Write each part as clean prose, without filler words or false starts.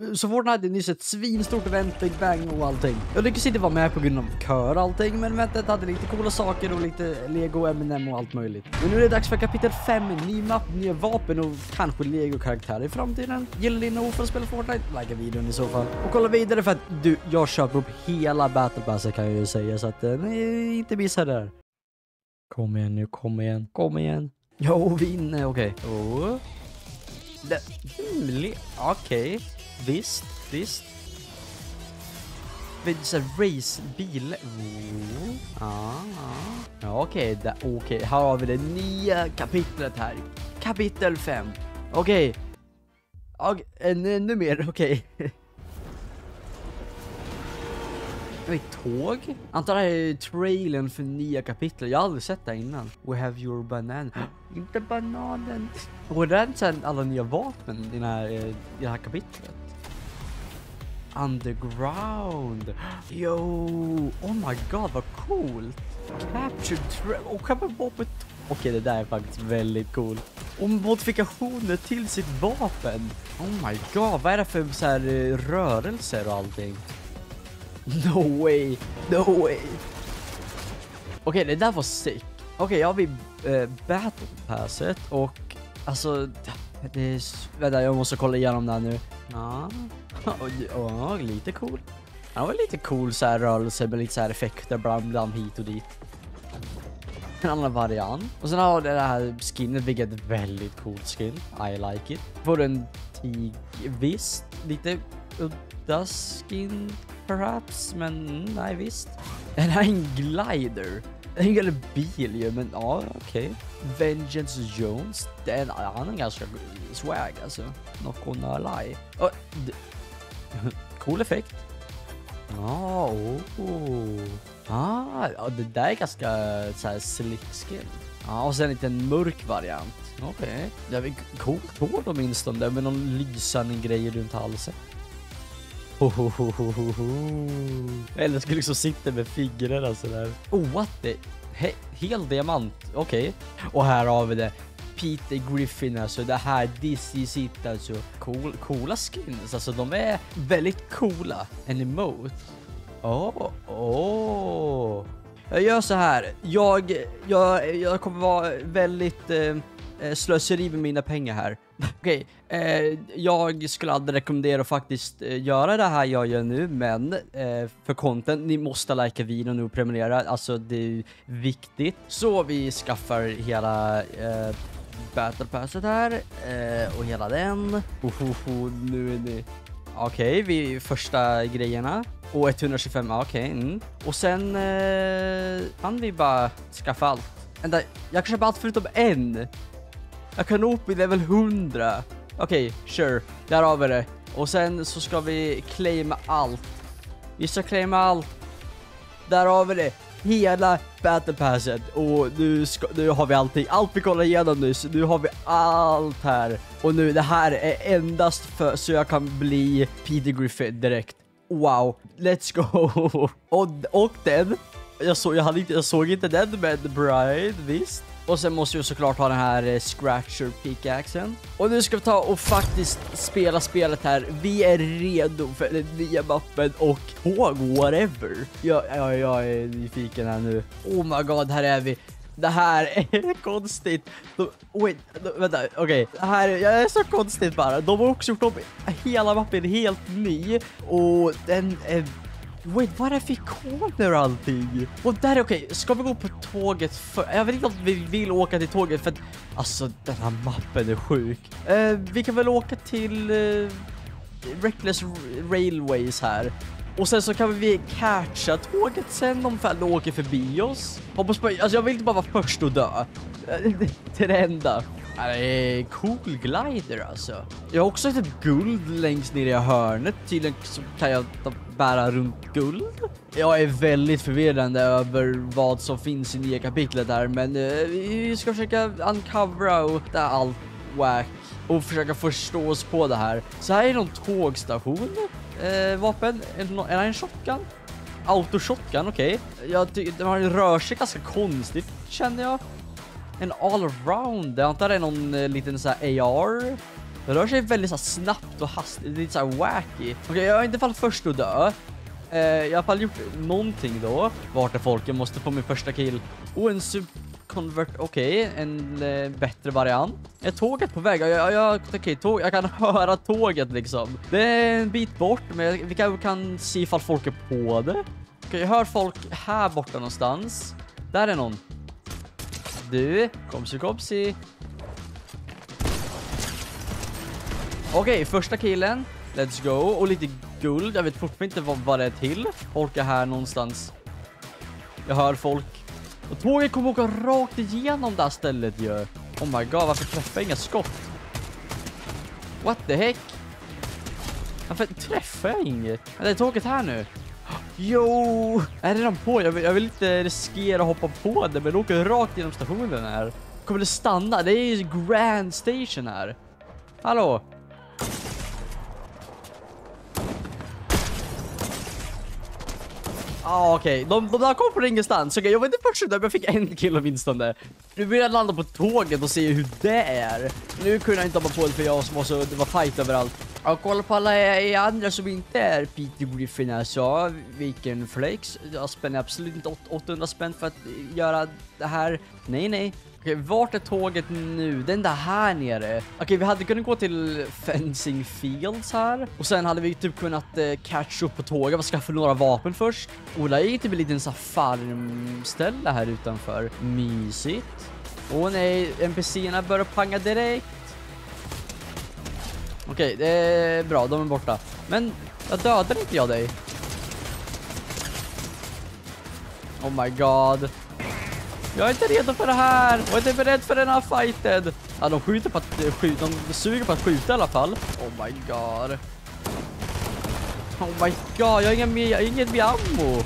Så Fortnite hade nyss ett svinstort event, Big Bang och allting. Jag lyckades inte vara med på grund av kör och allting, men eventet hade lite coola saker och lite Lego, M&M och allt möjligt. Men nu är det dags för kapitel 5, ny mapp, nya vapen och kanske Lego-karaktärer i framtiden. Gillar ni nog för att spela Fortnite? Likea videon i så fall. Och kolla vidare för att jag köper upp hela Battle Passet kan jag ju säga, så att ni inte missar det där. Kom igen nu, kom igen, kom igen. Jo, vinner, okej. Okej. Visst. Det är racebil. Ja, okej. Här har vi det nya kapitlet här. Kapitel 5. Okej. Ännu mer, okej. Tåg? Antar det här är trailern för nya kapitlet. Jag har aldrig sett det innan. We have your banana. Inte bananen. Och det är sen alla nya vapen i det här kapitlet. Underground. Yo, oh my god, vad coolt. Captured och vapen. Okej, det där är faktiskt väldigt coolt. Och modifikationer till sitt vapen. Oh my god, vad är det för så här rörelser och allting? No way. Okej, det där var sick. Okej, jag har vi Battle Passet och alltså det är, vänta, jag måste kolla igenom det här nu. Ja, lite cool. Det var lite cool så här rörelse med lite så här effekter bland hit och dit. En annan variant. Och sen har det här skinnet, vilket är ett väldigt coolt skin. I like it. Får en visst, lite udda skin perhaps, men nej visst. Det här är en glider. Det är en bil ju, men ja, okej. Vengeance Jones. Han är ganska swag alltså. Not gonna lie. Cool effekt. Det där är ganska så här slick skin. Ja, och sen en liten mörk variant. Okej. Det är coolt hår åtminstone, med någon lysande grej runt halsen. Eller skulle liksom sitta med fingrarna sådär. What the? Hel diamant. Okej. Och här har vi det. Peter Griffin alltså. Det här DC sitt alltså. Coola skins. Alltså de är väldigt coola. En emote. Jag gör så här. Jag kommer vara väldigt slöseri med mina pengar här. Okej, jag skulle aldrig rekommendera att faktiskt göra det här jag gör nu, men för content, ni måste likea videon och prenumerera, alltså det är viktigt. Så vi skaffar hela Battle Passet här och hela den. Nu är det... Okej, vi första grejerna. Och 125, okej. Och sen kan vi bara skaffa allt. Jag kan köpa allt förutom en. Jag kan upp i level 100. Okej, sure. Där har vi det. Och sen så ska vi claima allt. Vi ska claima allt. Där har vi det. Hela Battle Passet. Och nu har vi allting. Allt vi kollar igenom nyss. Nu har vi allt här. Och nu, det här är endast för så jag kan bli Peter Griffin direkt. Wow, let's go. Och den. Jag såg inte den med Bride, visst. Och sen måste vi såklart ha den här Scratcher pickaxen. Och nu ska vi ta och faktiskt spela spelet här. Vi är redo för den nya mappen och tåg, whatever. Jag är nyfiken här nu. Oh my god, här är vi. Det här är konstigt. Vänta, okej. Det här är så konstigt bara. De har också gjort om hela mappen helt ny. Och den är... Wait, vad är det för ikoner och allting? Och där är okej. Ska vi gå på tåget för... Jag vet inte om vi vill åka till tåget för att... Alltså, den här mappen är sjuk. Vi kan väl åka till... Reckless Railways här. Och sen så kan vi catcha tåget sen om fan åker förbi oss. Hoppas på... Alltså, jag vill inte bara vara först och dö. Det är det enda. Det är cool glider alltså. Jag har också ett guld längst ner i hörnet. Tydligen så kan jag bära runt guld. Jag är väldigt förvirrande över vad som finns i nya kapitlet där. Men vi ska försöka uncovera och ta allt whack. Och försöka förstå oss på det här. Så här är någon tågstation. Vapen. Är det en shotgun? Auto-shotgun, okej. Den rör sig ganska konstigt, känner jag. En all-around. Jag antar det är någon liten så här AR. Det rör sig väldigt så här snabbt och hastigt. Det är lite så här wacky. Okej, jag har inte fallit först att dö. Jag har i alla fall gjort någonting då. Vart är folk? Jag måste få min första kill. En subconvert. Okej, en bättre variant. Är tåget på väg? Okej, jag kan höra tåget liksom. Det är en bit bort, men vi kan se ifall folk är på det. Okej, jag hör folk här borta någonstans. Där är någon. Du, komsi. Okej, första killen. Let's go. Och lite guld. Jag vet fortfarande inte vad det är till. Folk är här någonstans. Jag hör folk. Och tåget kommer åka rakt igenom det här stället ju. Oh my god, varför träffar jag inga skott? What the heck? Varför träffar jag inget? Det är tåget här nu. Jo, är det på? Jag vill inte riskera att hoppa på det, men det åker rakt genom stationen här. Kommer det stanna? Det är ju Grand Station här. Hallå? Okej. De där kom från ingenstans. Okej, jag var inte först där, men jag fick en kill åtminstone. Nu vill jag landa på tåget och se hur det är. Nu kunde jag inte hoppa på det för jag som det var fight överallt. Och kolla på alla andra som inte är Peter Griffin alltså. Vilken flex. Jag spänner absolut inte 800 spänn för att göra det här. Nej. Okej, vart är tåget nu? Den där här nere. Okej, vi hade kunnat gå till Fencing Fields här. Och sen hade vi typ kunnat catch upp på tåget och skaffa några vapen först. Och där gick det väl lite en sån farmställe här utanför. Mysigt. Nej, NPCerna börjar panga direkt. Okej, det är bra, de är borta. Men jag dödade inte jag dig. Oh my god. Jag är inte redo för det här. Jag är inte beredd för den här fighten. Ja, de skjuter på att de suger på att skjuta i alla fall. Oh my god. Oh my god, jag har ingen mer ammo.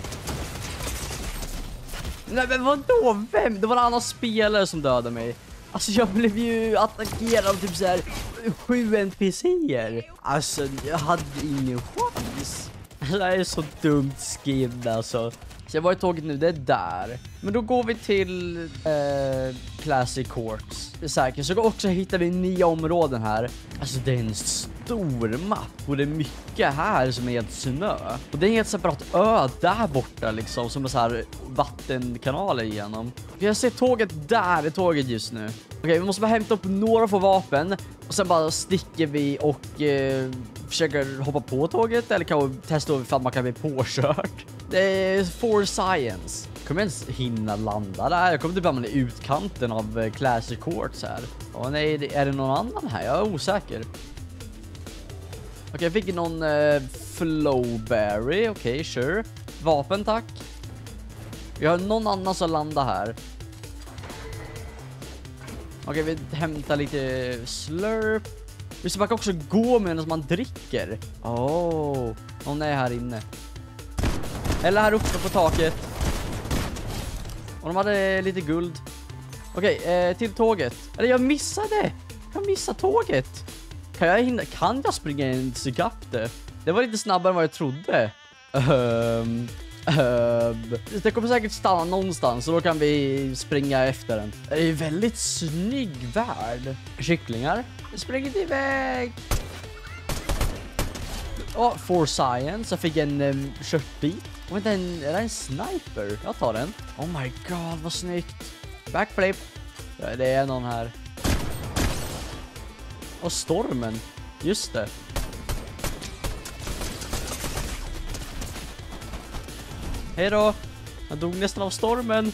Nej, men vadå? Vem? Det var en annan spelare som dödade mig. Alltså jag blev ju attackerad av typ så här 7 NPCer. Alltså jag hade ingen chans. Det här är så dumt skin alltså. Så jag var i tåget nu, det är där. Men då går vi till Classic Courts. Det är säkert. Så också hittar vi nya områden här. Alltså det är en stor mapp. Och det är mycket här som är helt snö. Och det är en helt separat ö där borta liksom. Som är så här vattenkanaler igenom. Jag ser tåget där, är tåget just nu. Okej, vi måste bara hämta upp några få vapen. Och sen bara sticker vi och försöker hoppa på tåget. Eller kan vi testa om man kan bli påkört. Det är for science. Kommer jag ens hinna landa där? Jag kommer typ hamna i utkanten av Classic Courts här. Nej, är det någon annan här? Jag är osäker. Okej, jag fick någon Flowberry. Okej, sure. Vapen, tack. Vi har någon annan som landar här. Okej, vi hämtar lite slurp. Vi ska också gå medan man dricker. Någon är här inne. Eller här uppe på taket. Och de hade lite guld. Okej, till tåget. Eller jag missade tåget. Kan jag springa in till ikapp det? Det var lite snabbare än vad jag trodde. Det kommer säkert stanna någonstans. Och då kan vi springa efter den. Det är väldigt snygg värld. Kycklingar. Jag springer iväg. For science. Jag fick en köttbit. Vänta, är det en sniper? Jag tar den. Oh my god, vad snyggt. Backflip. Ja, det är någon här. Och stormen. Just det. Hej då. Jag dog nästan av stormen.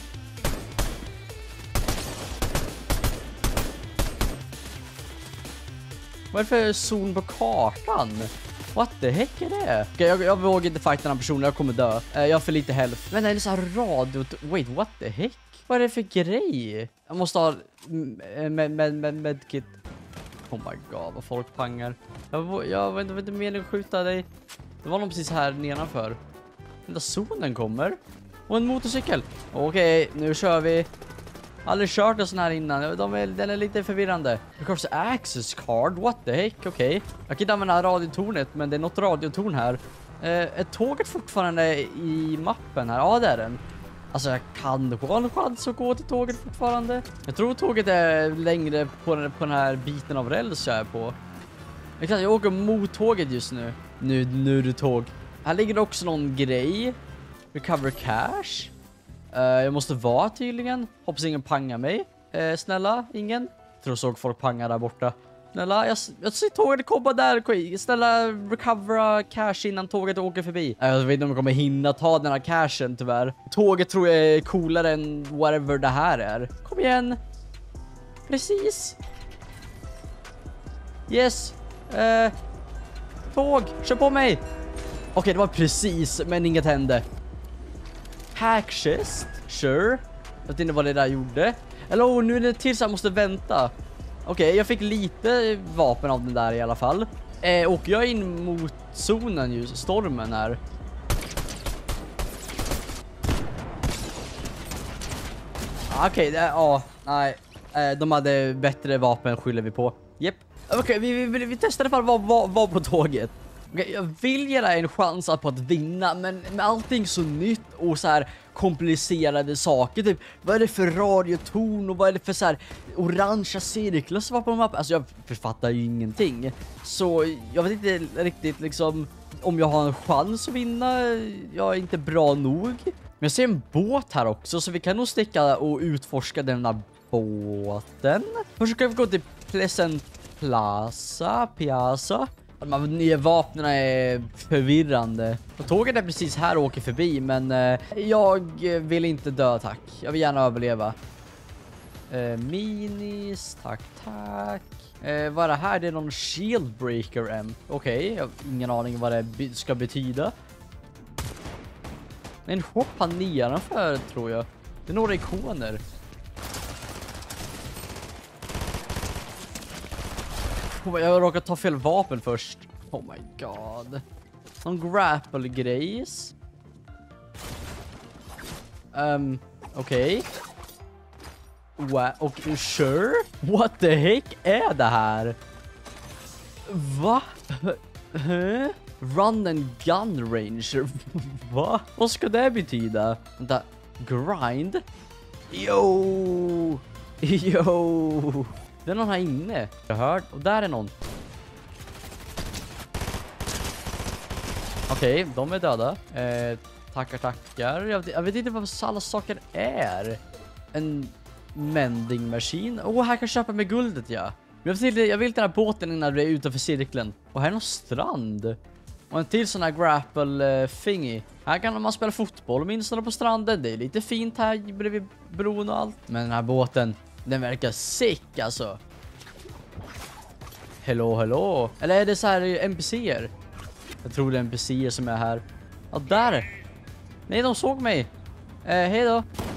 Vad är det för zon på kartan? What the heck är det? Okej, jag vågar inte fighta den här personen. Jag kommer dö. Jag har för lite health. Men det är så här radio. Wait, what the heck? Vad är det för grej? Jag måste ha medkit. Oh my god, vad folk pangar. Jag vet inte meningen att skjuta dig. Det var någon precis här nedanför. Den där zonen kommer. Och en motorcykel. Okej, nu kör vi. Aldrig kört en sån här innan. Den är lite förvirrande. Because access card. What the heck? Okej. Jag kan inte använda radiotornet, men det är något radiotorn här. Är tåget fortfarande i mappen här? Ja, det är den. Alltså jag kan ha en chans att gå till tåget fortfarande. Jag tror tåget är längre på den här biten av räls jag är på. Jag åker mot tåget just nu. Nu är det tåg. Här ligger det också någon grej. Recover cash. Jag måste vara tydligen. Hoppas ingen pangar mig. Snälla, ingen. Jag tror såg folk panga där borta. Snälla, jag ser tåget komma där. Snälla, recovera cash innan tåget åker förbi. Jag vet inte om jag kommer hinna ta den här cashen tyvärr. Tåget tror jag är coolare än whatever det här är. Kom igen. Precis. Yes. Tåg, kör på mig. Okej, det var precis, men inget hände. Hackchest, sure. Jag vet inte vad det där gjorde. Eller nu är det tills jag måste vänta. Okej, jag fick lite vapen av den där i alla fall. Och jag är in mot zonen ju, stormen här. Okej, nej. De hade bättre vapen, skyller vi på. Japp. Okej, vi testade för att vara på tåget. Okay, jag vill ge dig en chans på att vinna, men med allting så nytt och så här komplicerade saker, typ vad är det för radioton och vad är det för så här orangea cirklar som var på mappen? Alltså jag författar ju ingenting. Så jag vet inte riktigt liksom om jag har en chans att vinna. Jag är inte bra nog. Men jag ser en båt här också, så vi kan nog sticka och utforska den här båten. Först ska vi gå till Pleasant Piazza. De nya vapnen är förvirrande. Och tåget är precis här och åker förbi, men jag vill inte dö, tack. Jag vill gärna överleva. Minis, tack. Vad är det här? Det är någon shieldbreaker M. Okej, jag har ingen aning vad det ska betyda. En shop han nedanför, tror jag. Det är några ikoner. Jag råkar ta fel vapen först. Oh my god. Någon grapple-grejs. Okej. Och sure? What the heck är det här? Va? Run and gun ranger. Va? Vad ska det betyda? Vänta. Grind? Yo! Det är någon här inne. Jag hör. Och där är någon. Okej, de är döda. Tackar. Jag vet inte vad alla saker är. En mending-maskin. Här kan jag köpa med guldet, ja. Men jag vill den här båten innan du är utanför cirkeln. Och här är någon strand. Och en till sån här grapple thingy. Här kan man spela fotboll minst på stranden. Det är lite fint här bredvid bron och allt. Men den här båten, den verkar sick alltså. Hello. Eller är det så här NPCer? Jag tror det är NPCer som är här. Ja, där. Nej, de såg mig. Hej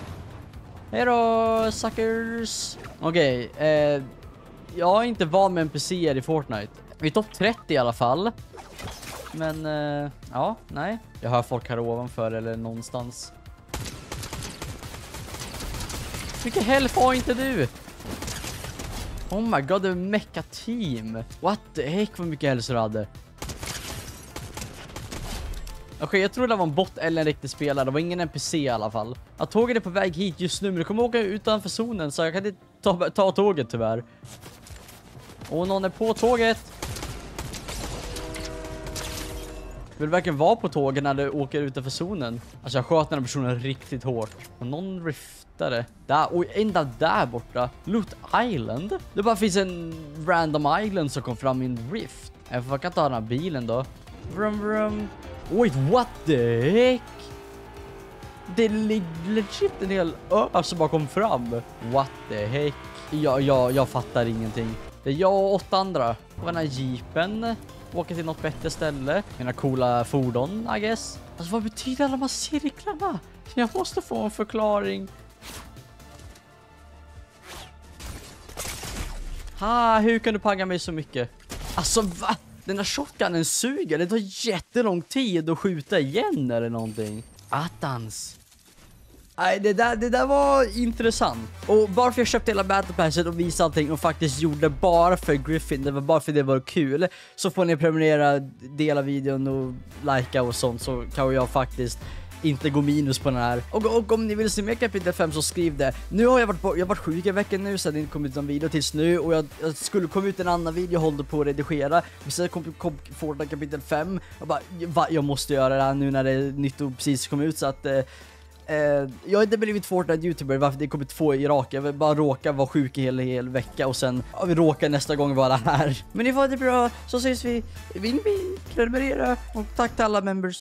då, suckers. Okej, jag är inte van med NPCer i Fortnite. Vi är topp 30 i alla fall. Men, ja, nej. Jag hör folk här ovanför eller någonstans. Vilken health har inte du? Oh my god, det är mecha team. What the heck, vad mycket hälsa du hade. Okej, jag tror det var en bot eller en riktig spelare. Det var ingen NPC i alla fall. Tåget är på väg hit just nu, men det kommer åka utanför zonen, så jag kan inte ta tåget tyvärr. Och någon är på tåget. Vill verkligen vara på tåget när du åker utanför zonen. Alltså jag sköt den här personen riktigt hårt. Och någon riftade. Där, och ända där borta. Loot Island. Det bara finns en random island som kom fram i en rift. Jag kan ta den här bilen då. Vroom. Wait, what the heck? Det är legit en hel ö som bara kom fram. What the heck? Jag fattar ingenting. Det är jag och 8 andra. Och den här jeepen åker till något bättre ställe. Mina coola fordon, I guess. Alltså vad betyder alla de här cirklarna? Jag måste få en förklaring. Hur kan du panga mig så mycket? Alltså va? Den här shotgunnen suger. Det tar jättelång tid att skjuta igen eller någonting. Attans. Nej, det där var intressant. Och bara för jag köpte hela Battle Passet och visade allting och faktiskt gjorde bara för Griffin, det var bara för det var kul, så får ni prenumerera, dela videon och likea och sånt, så kan jag faktiskt inte gå minus på den här. Och om ni vill se mer kapitel 5 så skriv det. Nu har jag varit sjuk i veckan nu så det inte kom ut någon video tills nu, och jag skulle komma ut en annan video jag håller på att redigera. Men sen kom Fortnite kapitel 5. Jag måste göra det här nu när det nytt och precis kom ut, så att jag har inte blivit Fortnite-youtuber varför det kommer 2 i rak. Jag vill bara råka vara sjuk i hel vecka och sen vi råkar nästa gång vara här. Men ni får det bra, så ses vi. Vill vi prenumerera, och tack till alla members.